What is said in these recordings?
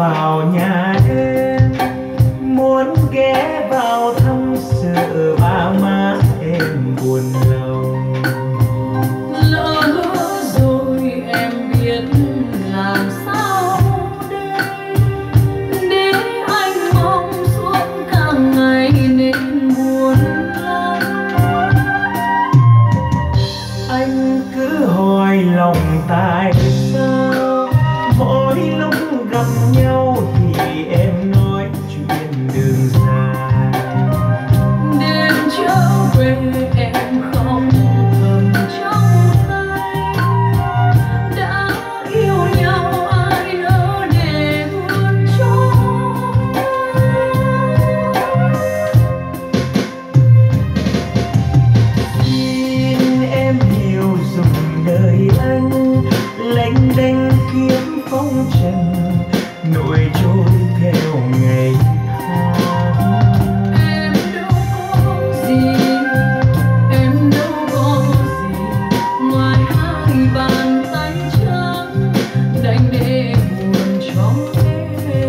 vào nhà em, muốn ghé vào thăm sự ba má em buồn lòng. Lỡ rồi em biết làm sao đây, để anh mong suốt cả ngày nên buồn lắm. Anh cứ hỏi lòng tại sao mỗi lúc gặp nhau thì em nói chuyện đường dài. Đêm trở về em không thầm trong tay, đã yêu nhau ai nỡ để buồn trôi. Xin em hiểu dùm đời anh, lênh đênh kiếm phong trần nổi trôi theo ngày tháng. Em đâu có gì, em đâu có gì ngoài hai bàn tay trắng đành để buồn cho em.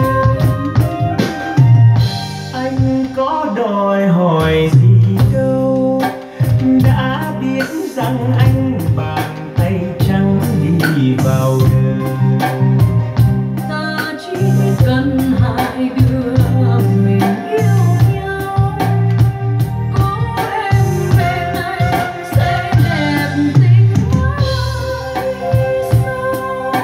Anh có đòi hỏi gì đâu, đã biết rằng anh bàn tay trắng đi vào đời. Ta chỉ cần hai đứa mình yêu nhau, có em bên anh sẽ đẹp tình mãi sau.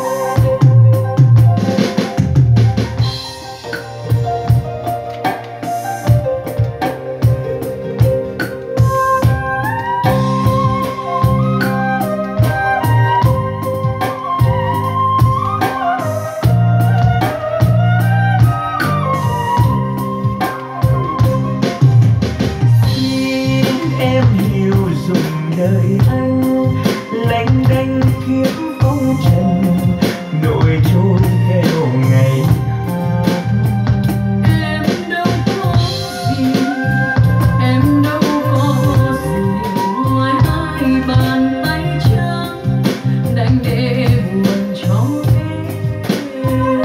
Em hiểu dùm đời anh, lênh đênh kiếm phong trần nổi trôi theo ngày tháng. Em đâu có gì, em đâu có gì ngoài hai bàn tay trắng đành để buồn cho em.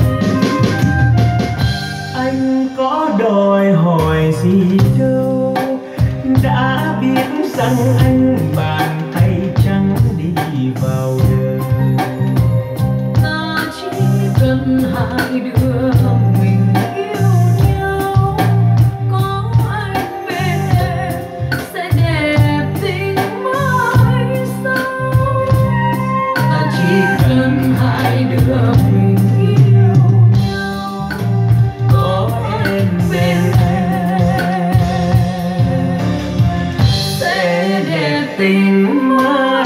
Anh có đòi hỏi gì đâu, đã biết rằng anh bàn tay trắng đi vào đời. Ta chỉ cần hai đứa mình yêu nhau, có anh bên em sẽ đẹp tình mãi sau. Ta chỉ cần hai đứa mình yêu nhau, Có em bên anh sẽ đẹp tình mãi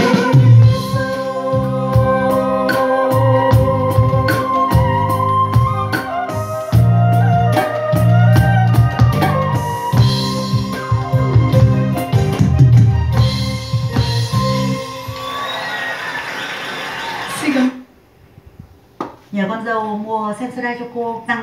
Nhờ con dâu mua Sensodyne cho cô.